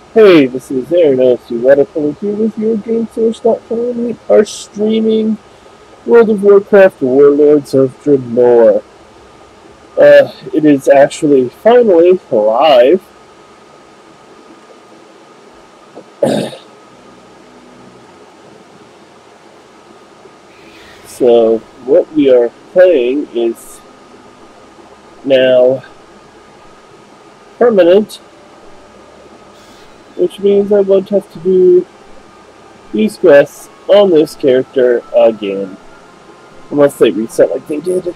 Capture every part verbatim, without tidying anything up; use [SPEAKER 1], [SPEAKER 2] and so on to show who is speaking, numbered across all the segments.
[SPEAKER 1] Hey, this is Aaron O S U Waterpolo here with your game source dot com. We are streaming World of Warcraft Warlords of Draenor. Uh, it is actually finally live. So, what we are playing is now permanent, which means I won't have to do these quests on this character again. Unless they reset like they did.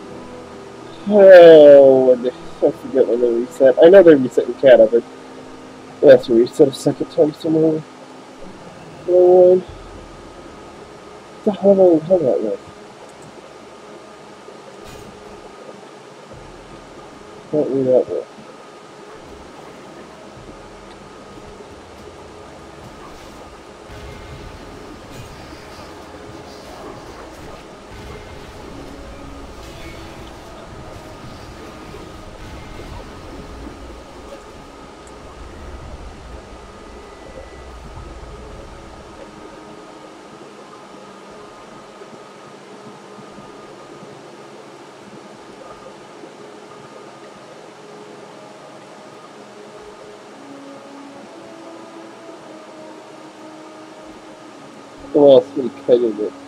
[SPEAKER 1] Oh, I forget when they reset. I know they reset in Cata, but they have to reset a second time somewhere. Lord. What the hell am I done that with? What we that with? Who else we cutting it?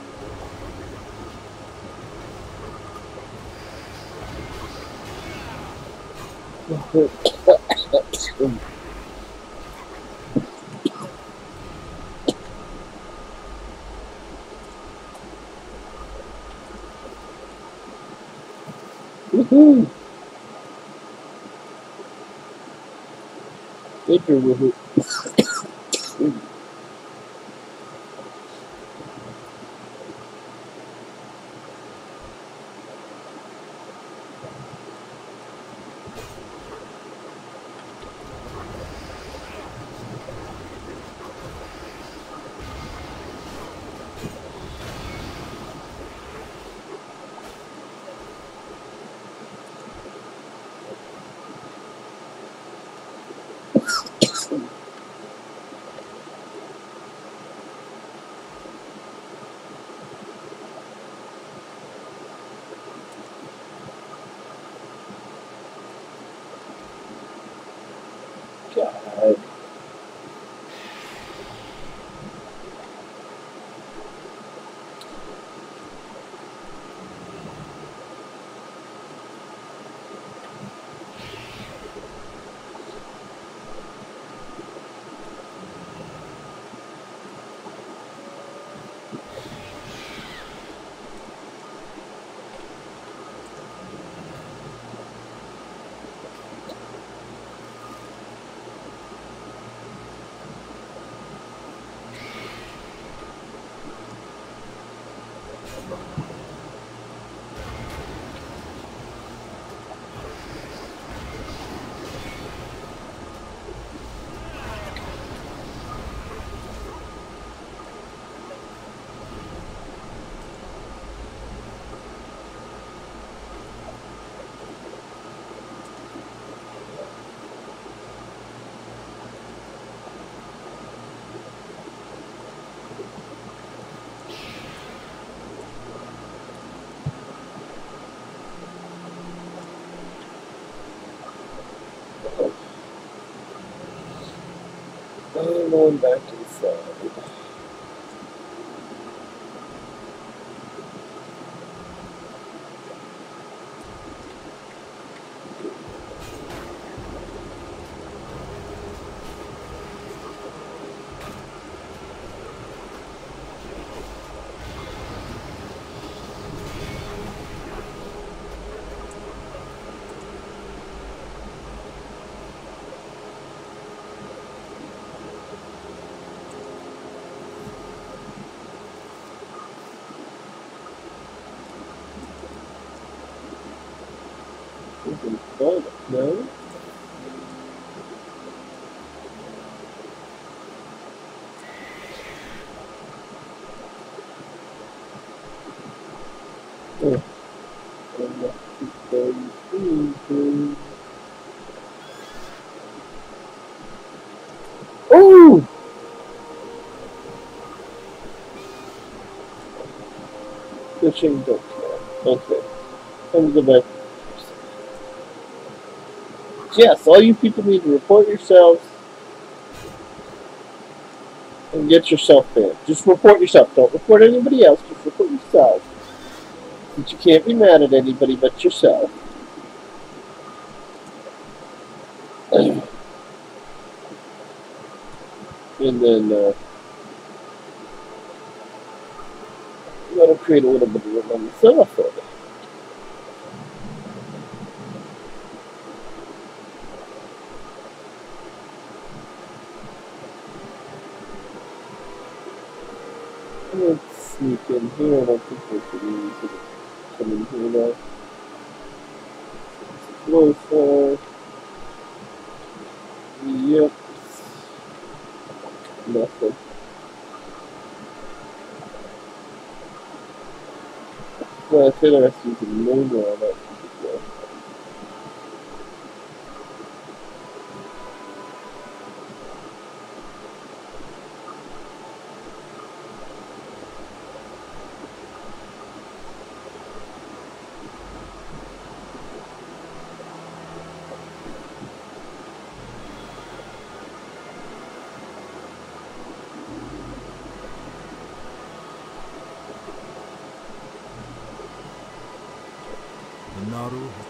[SPEAKER 1] Woohoo! Thank you, woohoo. God. I'm going back inside. No? Oh. Fishing, don't care. Okay. Time to go back. Yes, all you people need to report yourselves and get yourself banned. Just report yourself. Don't report anybody else. Just report yourself. Since you can't be mad at anybody but yourself. And then uh, you gotta create a little bit of room on the cell for it. Let's sneak in here. I don't think we should use it. Come in here now. Close there. Yep. Nothing. Well, I feel like I see the moon on that.
[SPEAKER 2] Naru has not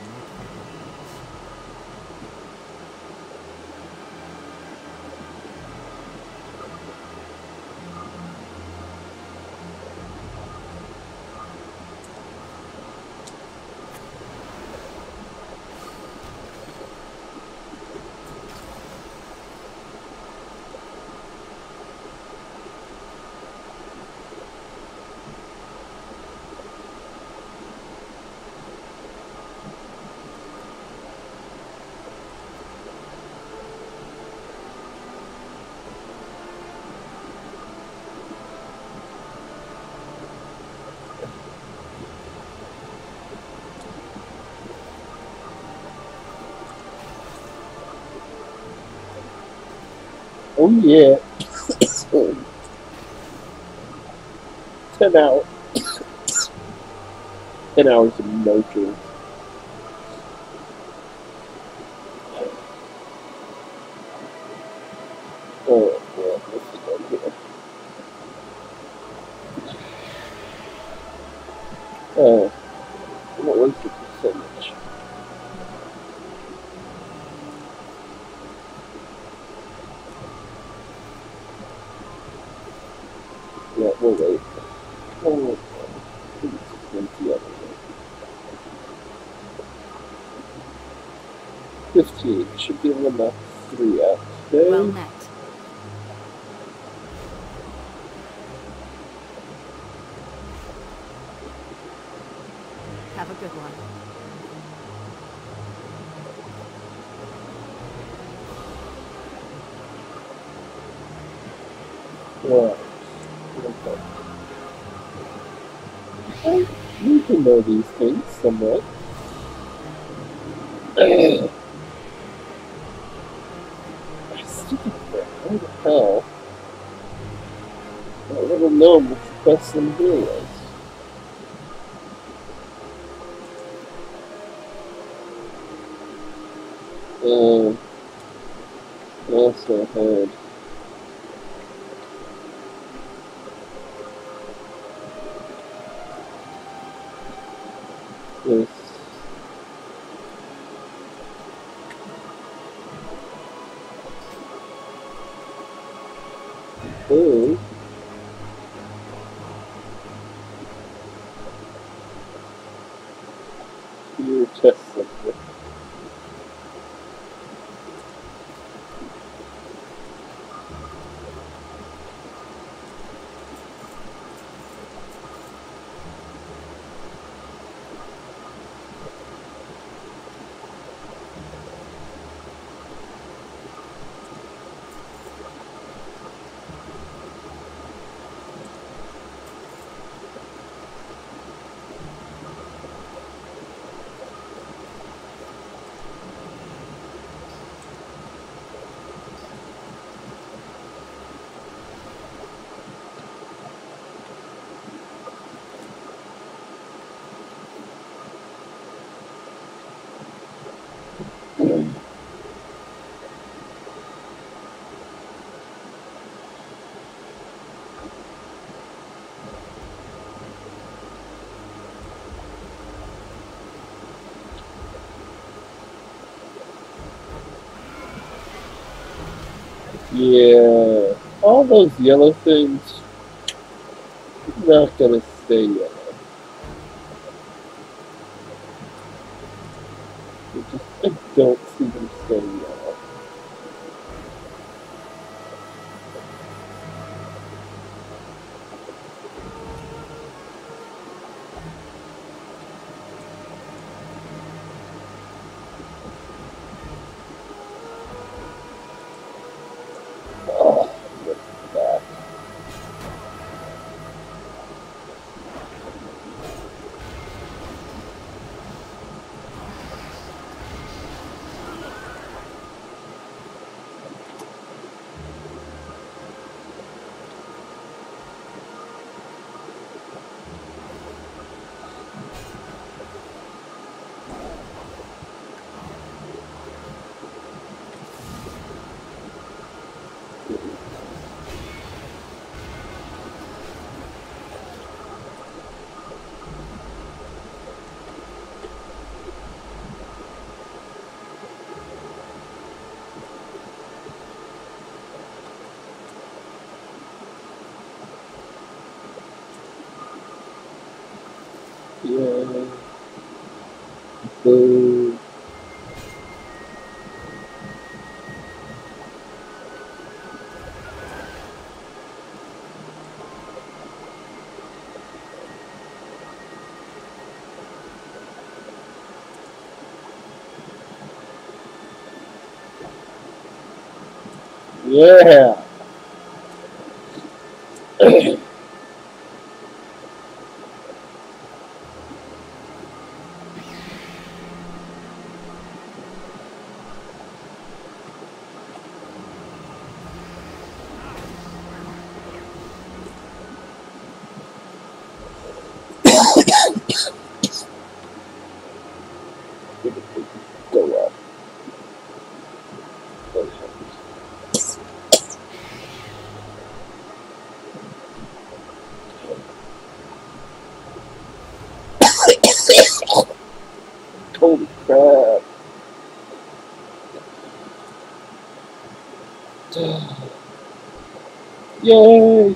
[SPEAKER 1] Oh yeah. Ten hours. Ten hours of motion. Oh yeah, this is on here. Oh, what was the percentage? Yeah, we'll wait. Oh, twenty other fifteen. Should give them a three out today.
[SPEAKER 3] Well met. Have a good one.
[SPEAKER 1] Right. Okay. You can know these things somewhat. Stupid crap. How the hell? That little gnome with the best in videos. Um, I also had this. Oh. Your test subject. Yeah, all those yellow things, not gonna stay yellow. I just, I don't see them staying yellow. Oh, look at that. Yeah. Boo. Yeah. Go up. Go up. Holy crap. Yay!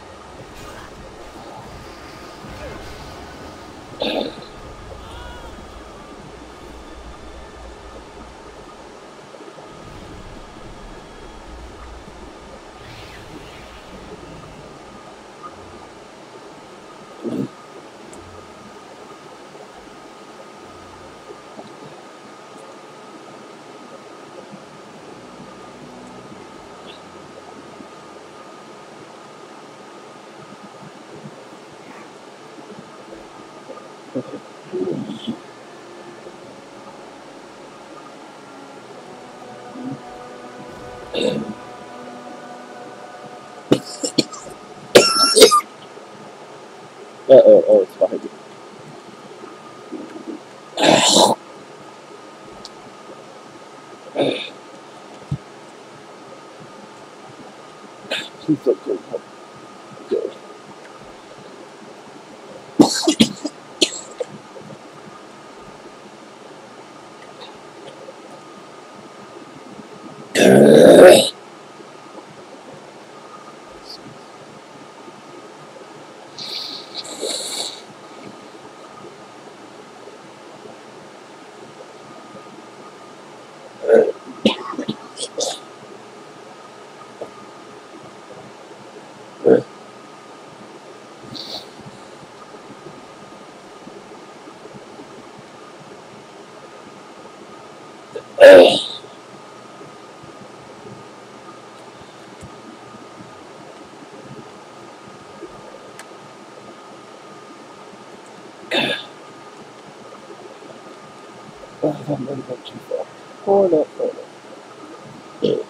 [SPEAKER 1] Uh oh, oh, it's behind you. Please don't go up. Good. Oh, that might have gone too far. Or not far enough.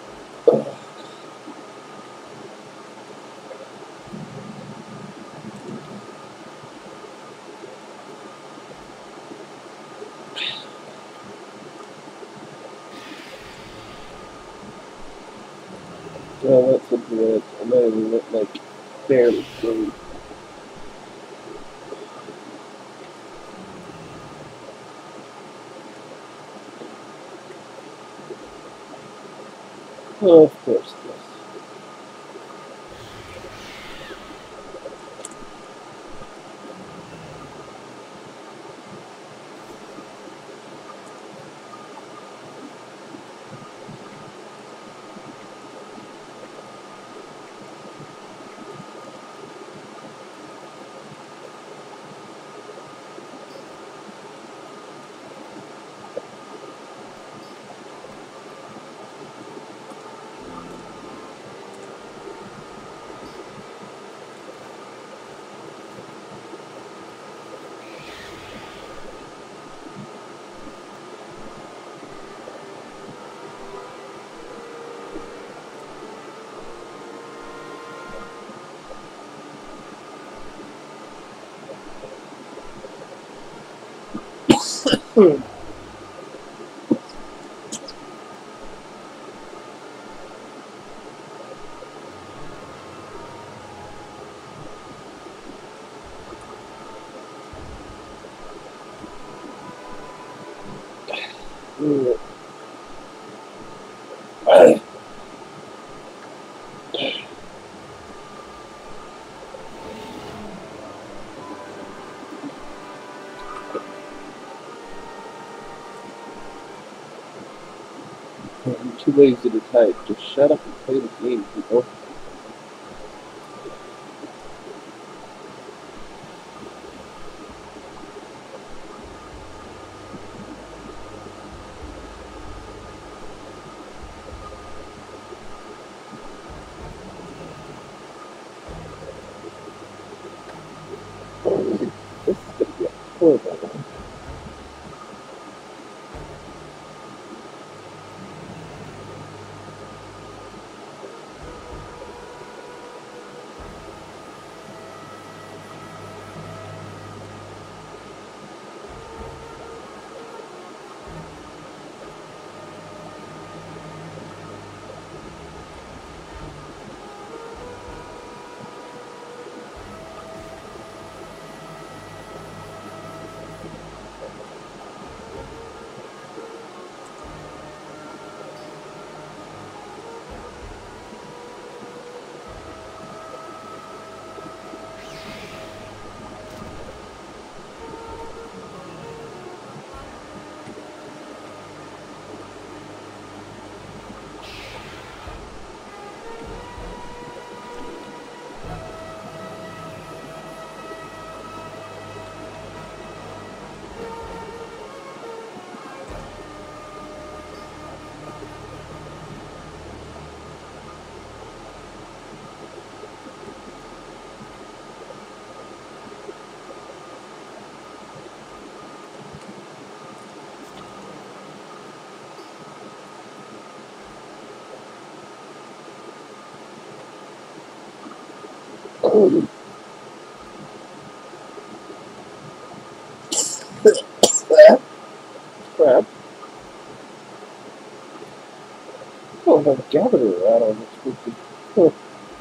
[SPEAKER 1] Well, that's something that I might even look like barely through. Oh, of course, yes. Hmm. Mm. I'm too lazy to type. Just shut up and play the game, people. This is gonna be a horrible one. Oh, crap. Crap. Oh, I have a gatherer out on this spooky. Oh.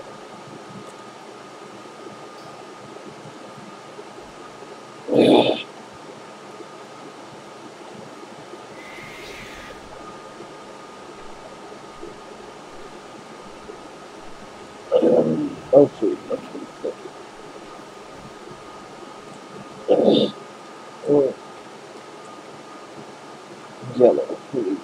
[SPEAKER 1] Um, oh, sweet. That's pretty sick. Oh, yellow. Please.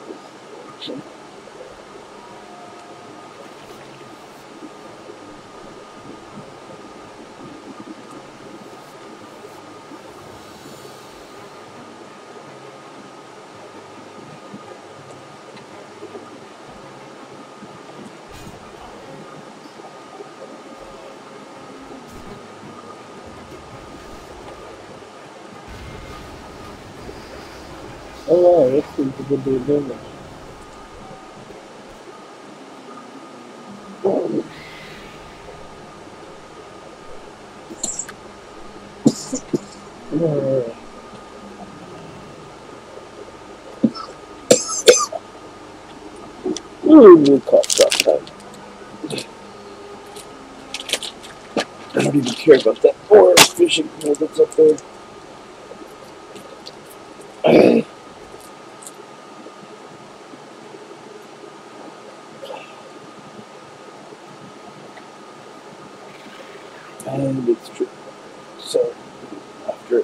[SPEAKER 1] Oh, wow. That seems a good deal damage. Oh. Oh. Ooh, new cough drop time. I don't even care about that poor fishing pole that's up there. And it's true. So, after it.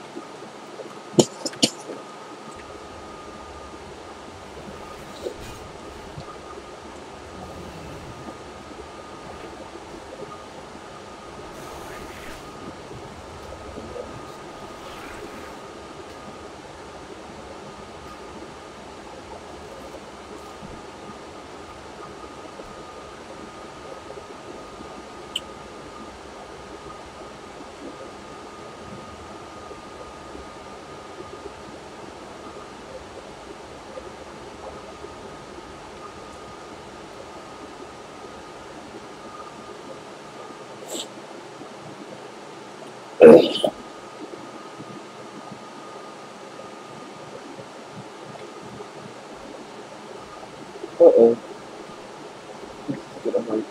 [SPEAKER 1] Uh-oh. This is gonna hurt.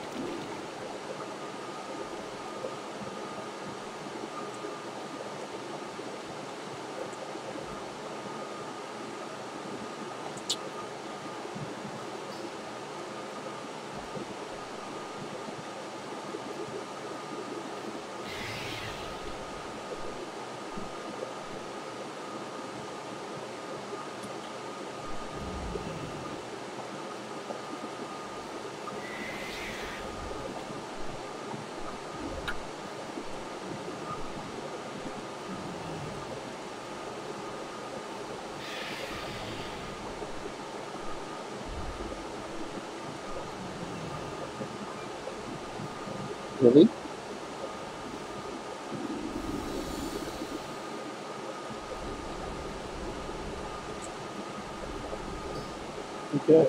[SPEAKER 1] Really? Okay.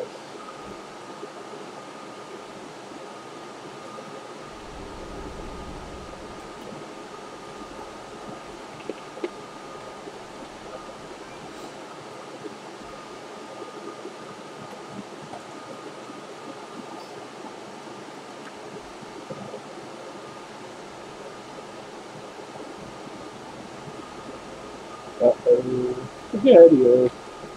[SPEAKER 1] Uh-oh. Yeah, anyway.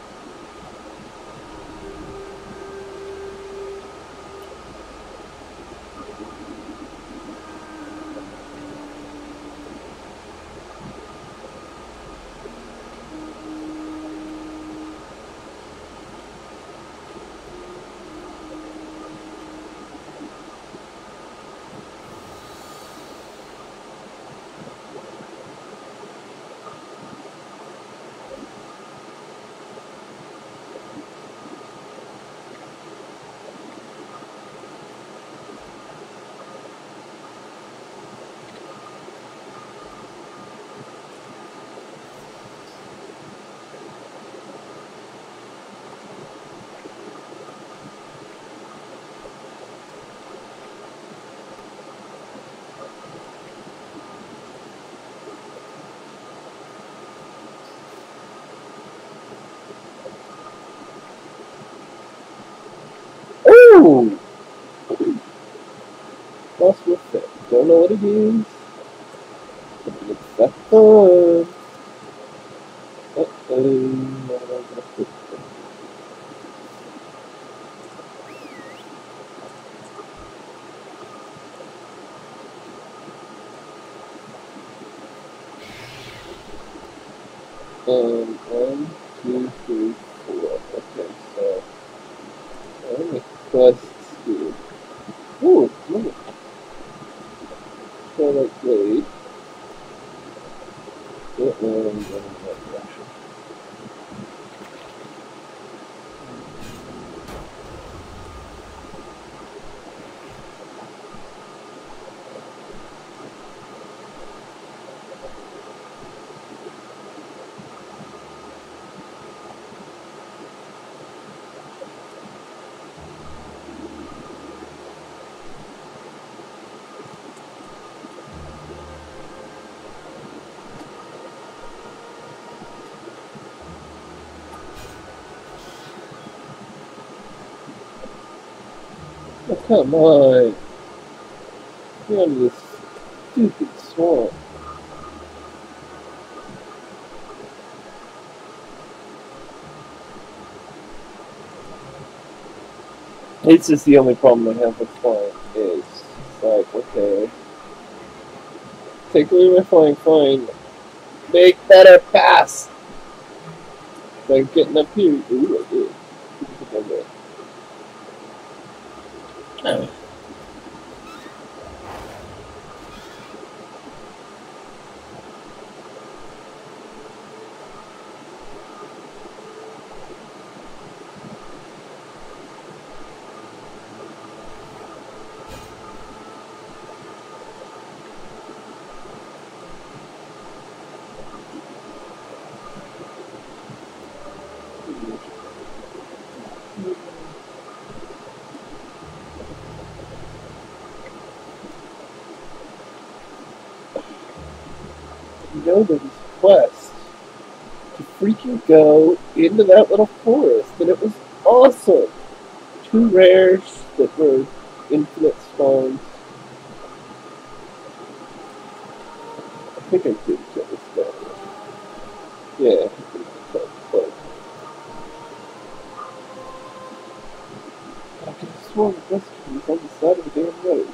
[SPEAKER 1] Ooh! What's with it? Don't know what it is. But it looks that fun. Uh-oh. Um, one, two, three, four. Okay, so I'm gonna quest here. Ooh, look. Twilight Blade. Yeah, no, I'm going in that direction. Oh, come on. Get out of this stupid swamp. It's just the only problem I have with flying is, it's like, okay, take away my flying, fine. Make better pass! Like getting up here. Ooh, I did. Oh. Nobody's quest to freaking go into that little forest, and it was awesome. two rares that were infinite spawns. I think I did kill this guy. Yeah, I think I killed him. I could have sworn the rest of was on the side of the damn road.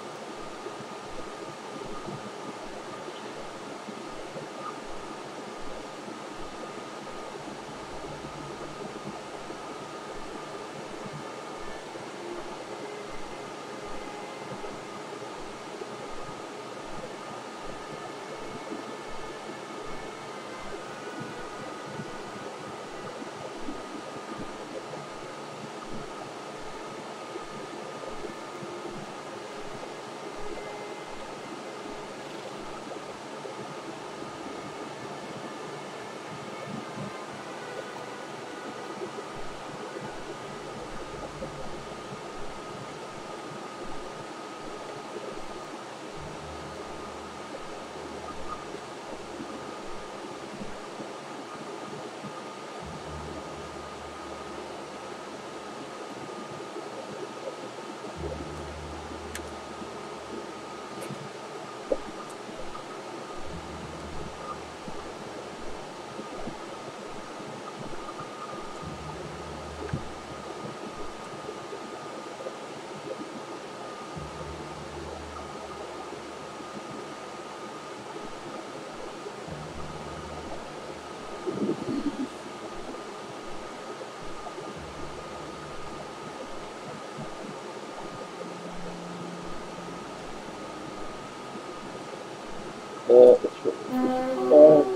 [SPEAKER 1] Uh, that's right. Five.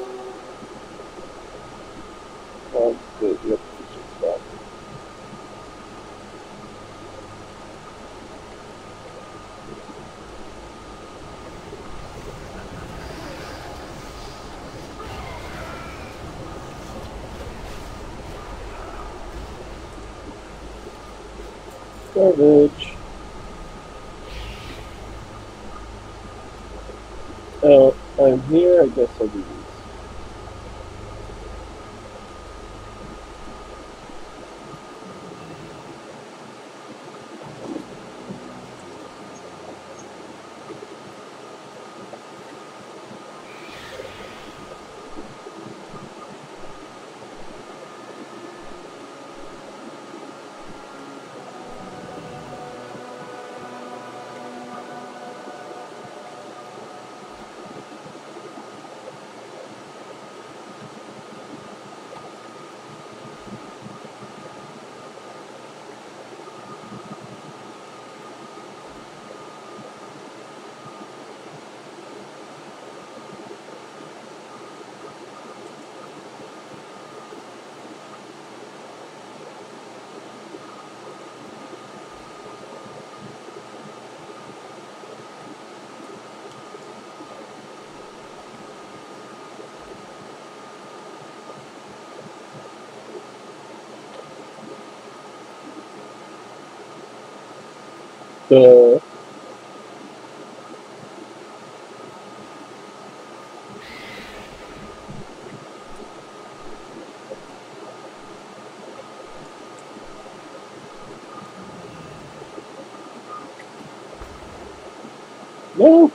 [SPEAKER 1] Five, good, yep, it's five. Garbage. Oh, I'm here, I guess I'll do these. Duh. No!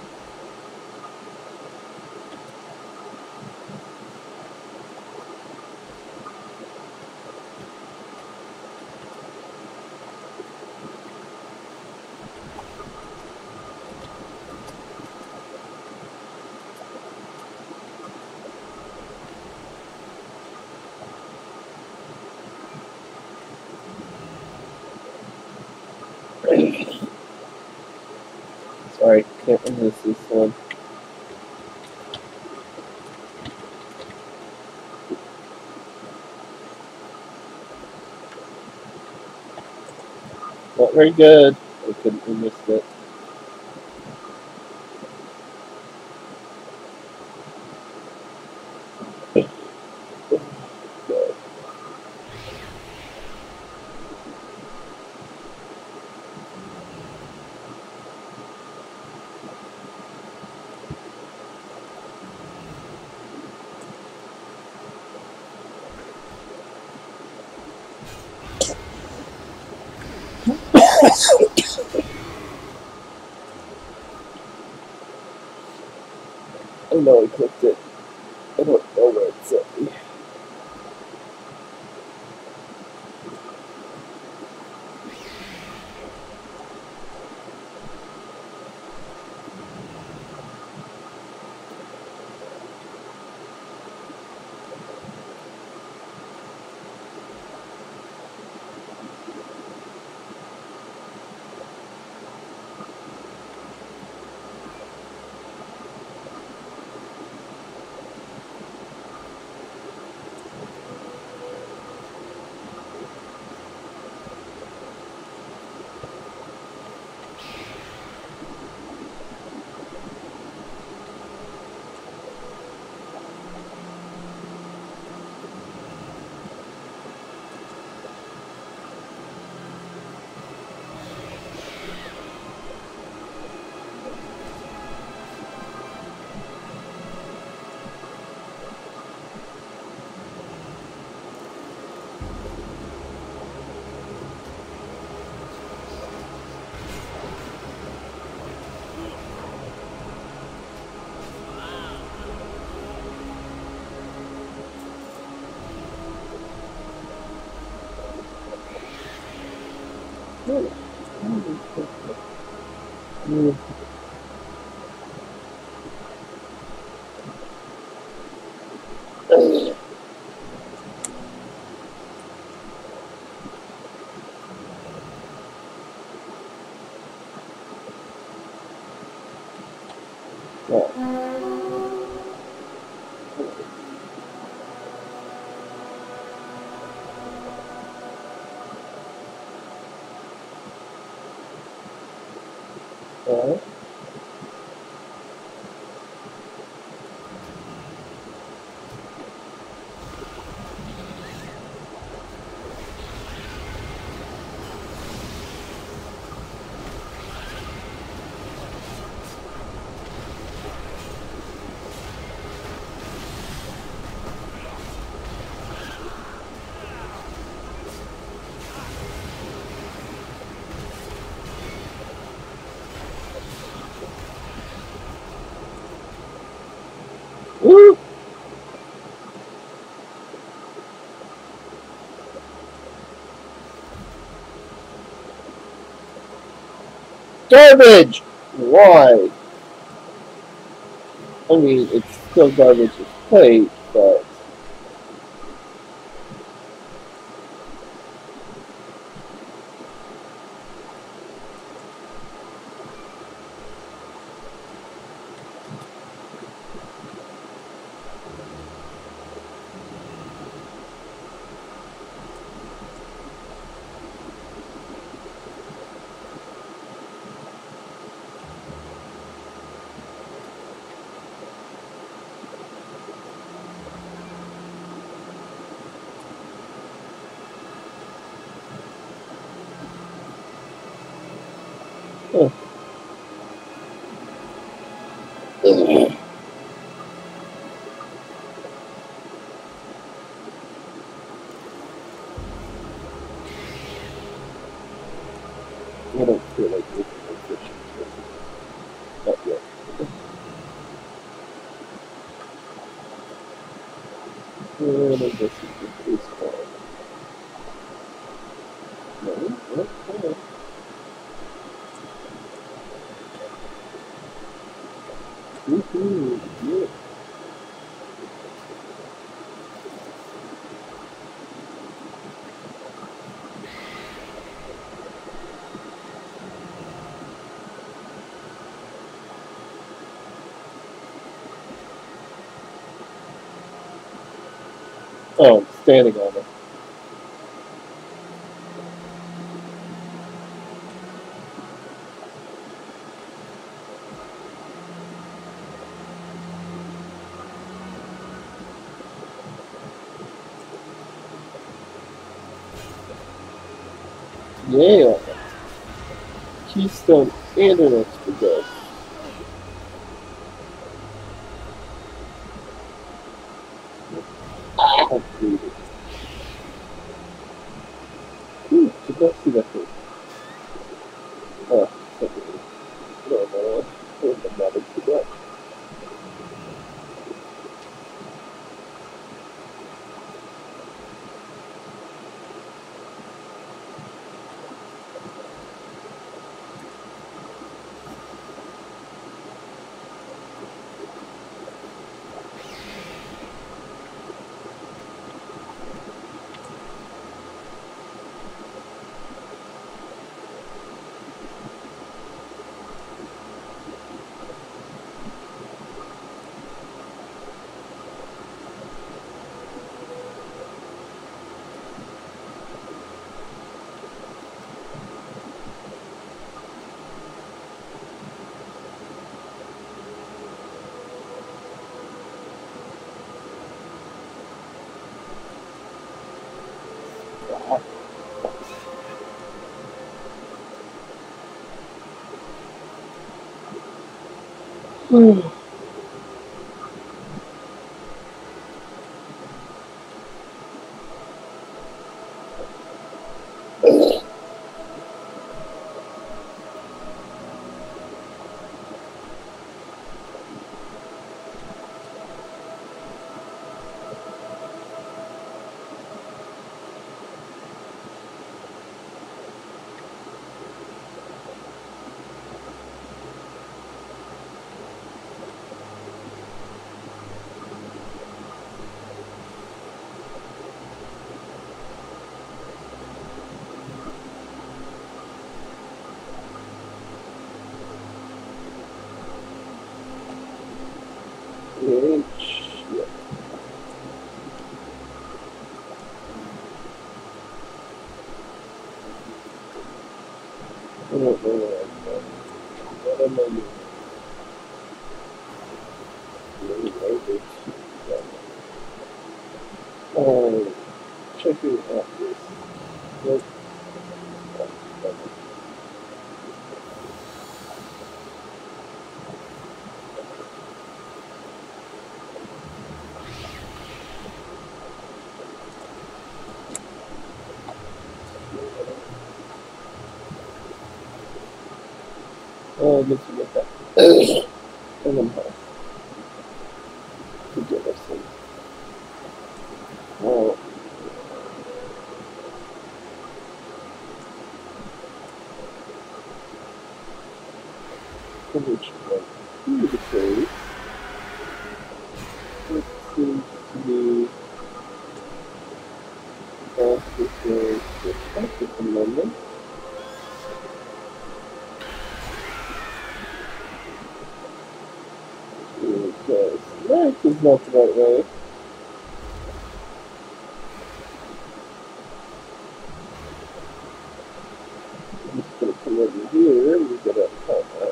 [SPEAKER 1] Sorry, can't miss this one. Not very good. I couldn't have missed it. I know I clicked it. I don't know where it's at. Alright. Woo! Garbage! Why? I mean, it's still garbage with plate, but... Huh. I don't feel like looking at fish. Not yet. And I guess it's the baseball. No, no, no. Woohoo! Yeah. Oh, I'm standing on it. Yeah! Keystone and an extra gun. Ah, dude. Ooh, did not see that thing. Oh, shit. I don't know what I'm doing. What am I doing? Really loaded. Oh, check it out. Nope. Oh, let's get that. And I'm back. Forget us. Oh, which one? Here's the code. It seems to be fastest way to check at the moment. Because that is not the right way. I'm just gonna come over here and we get a combat.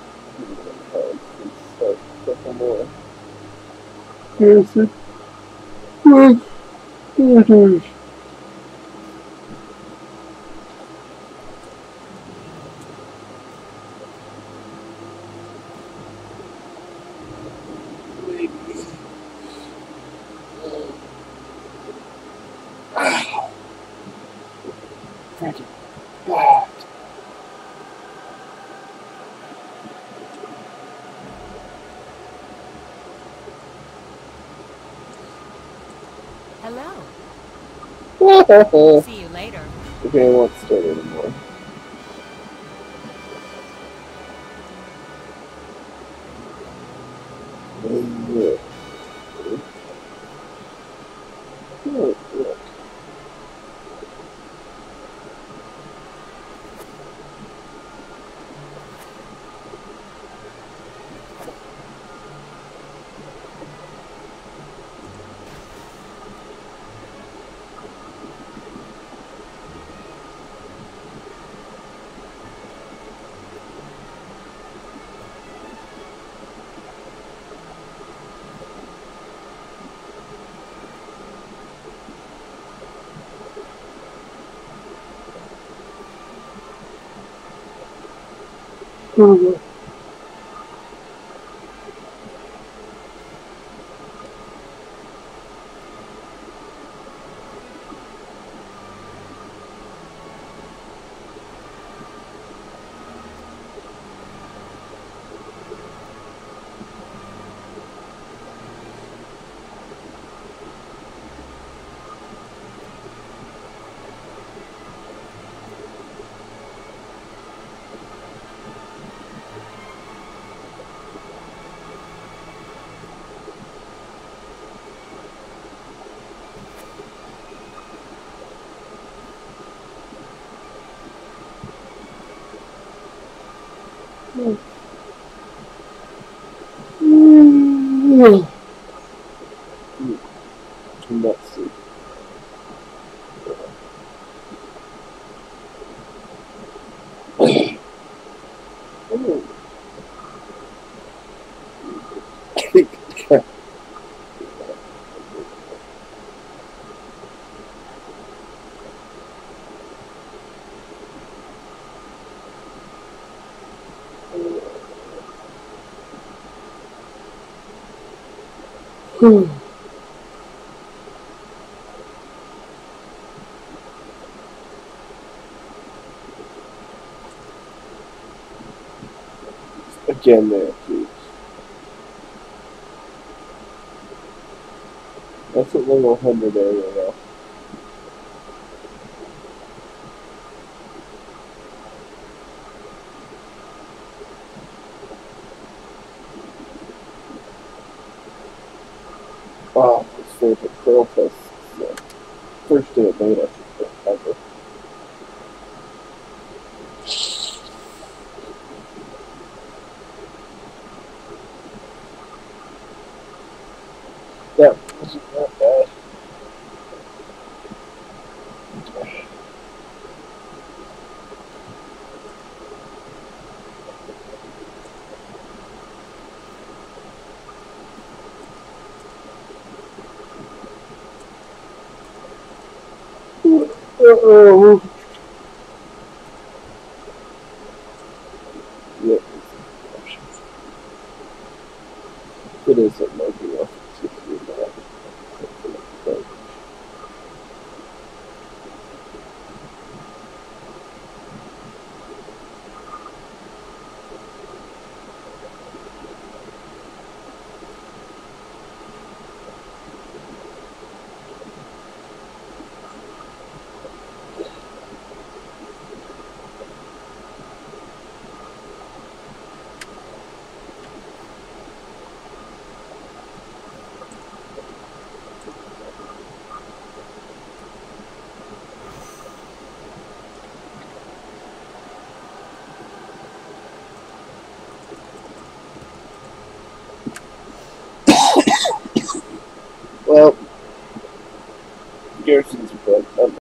[SPEAKER 1] Start a couple more. Here's it. Oh, oh, freaking God.
[SPEAKER 2] Hello. See you later.
[SPEAKER 1] Okay, I won't start anymore. Yeah. Oh, look. Oh, let's see. Oh. Again there, please. That's at level one hundred area now. Wow, his favorite trail test. Yeah. First day of beta. Ever. That wasn't that bad. Uh-oh. Yep. It is a monkey though.